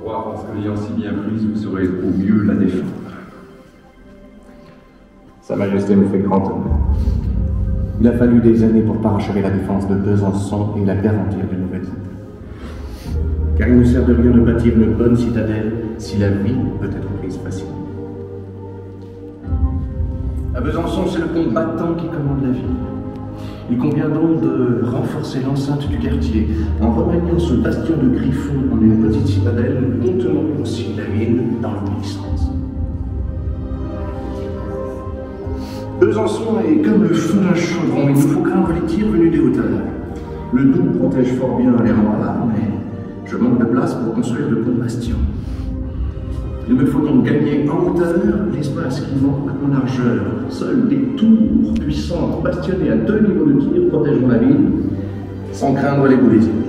croire qu'en se ayant si bien prise, vous saurez au mieux la défendre. Sa Majesté me fait grand honneur. Il a fallu des années pour parachever la défense de Besançon et la garantir d'une nouvelle citadelle. Car il ne sert de rien de bâtir une bonne citadelle si la vie peut être prise facilement. À Besançon, c'est le combattant qui commande la ville. Il convient donc de renforcer l'enceinte du quartier en remaniant ce bastion de Griffon en une petite citadelle contenant aussi la ville dans l'obéissance. Besançon est comme le feu d'un chaudron, il nous faut craindre les tirs venus des hauteurs. Le Doubs protège fort bien les remparts, mais je manque de place pour construire de bons bastions. Il me faut donc gagner en hauteur l'espace qui manque en largeur. Seuls des tours puissants bastonnés à 2 niveaux de tir protégeront la ville, sans craindre les boules.